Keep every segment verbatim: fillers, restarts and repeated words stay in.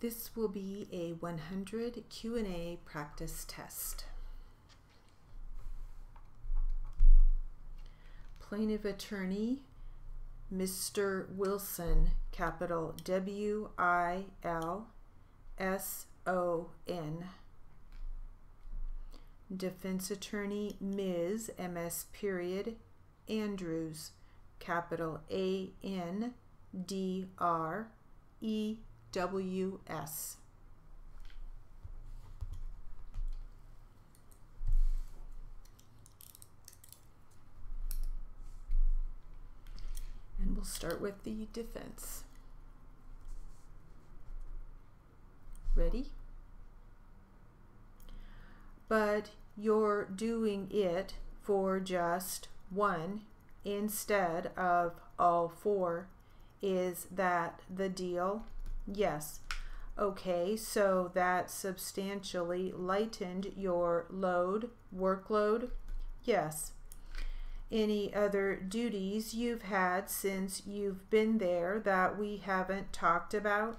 This will be a one hundred Q and A practice test. Plaintiff attorney, Mister Wilson, capital W I L S O N. Defense attorney, Miz M S period Andrews, capital A N D R E W S. And we'll start with the defense. Ready? But you're doing it for just one instead of all four. Is that the deal? Yes. Okay, so that substantially lightened your load, workload? Yes. Any other duties you've had since you've been there that we haven't talked about?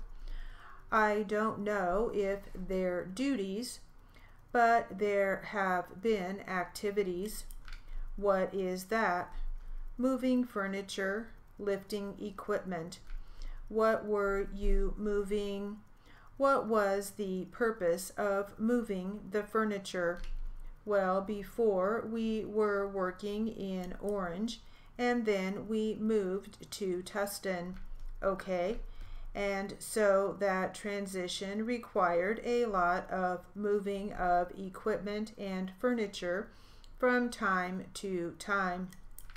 I don't know if they're duties, but there have been activities. What is that? Moving furniture, lifting equipment. What were you moving? What was the purpose of moving the furniture? Well, before we were working in Orange, and then we moved to Tustin. Okay, and so that transition required a lot of moving of equipment and furniture from time to time.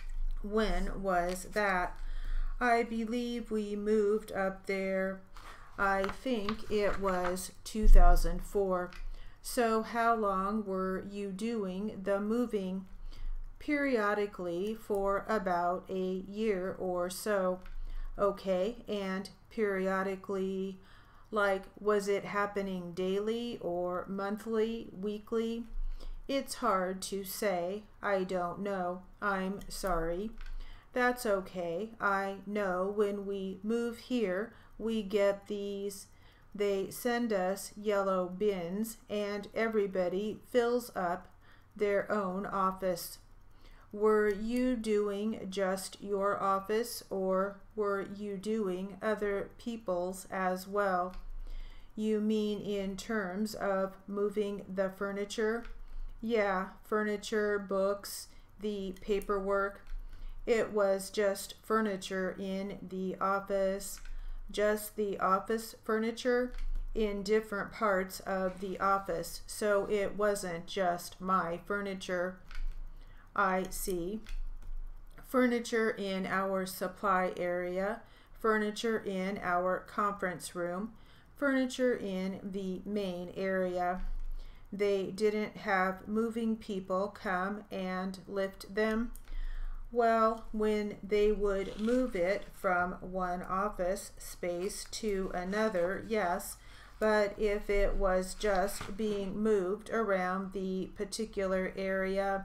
When was that? I believe we moved up there, I think it was two thousand four. So how long were you doing the moving? Periodically for about a year or so. Okay, and periodically, like, was it happening daily or monthly, weekly? It's hard to say. I don't know. I'm sorry. That's okay. I know when we move here, we get these. They send us yellow bins and everybody fills up their own office. Were you doing just your office or were you doing other people's as well? You mean in terms of moving the furniture? Yeah, furniture, books, the paperwork. It was just furniture in the office. Just the office furniture in different parts of the office, so it wasn't just my furniture. I see. Furniture in our supply area, furniture in our conference room, furniture in the main area. They didn't have moving people come and lift them. Well, when they would move it from one office space to another, yes, but if it was just being moved around the particular area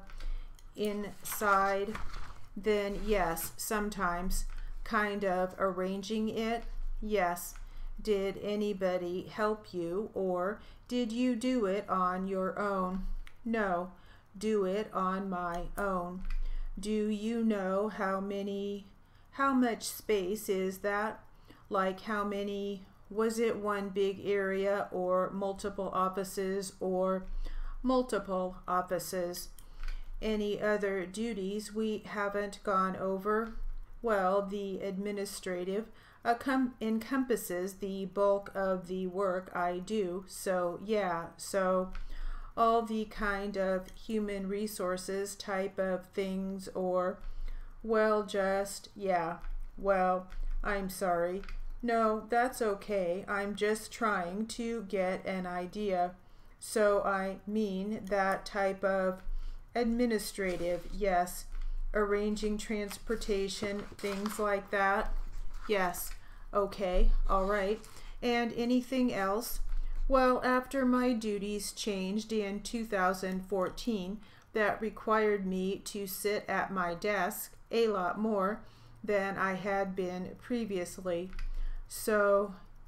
inside, then yes, sometimes kind of arranging it, yes. Did anybody help you or did you do it on your own? No, do it on my own. Do you know how many, how much space is that? Like how many, was it one big area or multiple offices or multiple offices? Any other duties we haven't gone over? Well, the administrative encompasses the bulk of the work I do, so yeah, so all the kind of human resources type of things or, well, just, yeah, well, I'm sorry. No, that's okay. I'm just trying to get an idea. So I mean that type of administrative, yes, arranging transportation, things like that. Yes, okay, all right. And anything else? Well, after my duties changed in two thousand fourteen, that required me to sit at my desk a lot more than I had been previously. So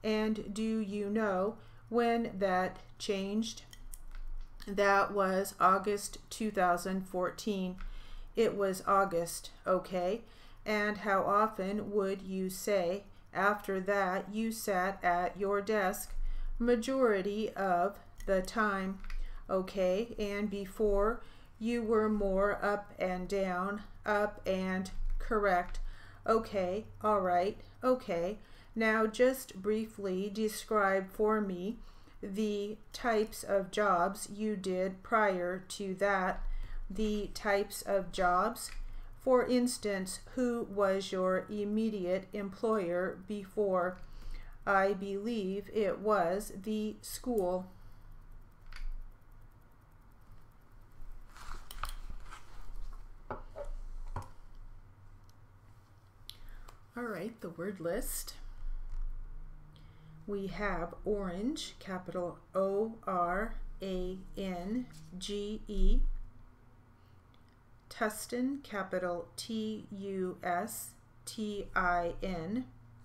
And do you know when that changed? That was August two thousand fourteen. It was August, okay? And how often would you say after that you sat at your desk? Majority of the time, okay? And before you were more up and down, up and correct. Okay, all right, okay. Now just briefly describe for me the types of jobs you did prior to that. The types of jobs. For instance, who was your immediate employer before? I believe it was the school. All right, the word list. We have orange, capital O R A N G E. Tustin, capital T U S T I N.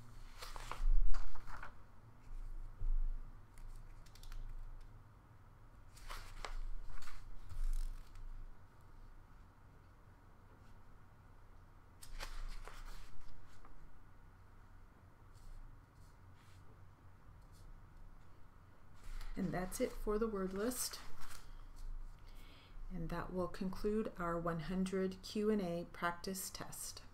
And that's it for the word list. And that will conclude our one hundred Q and A practice test.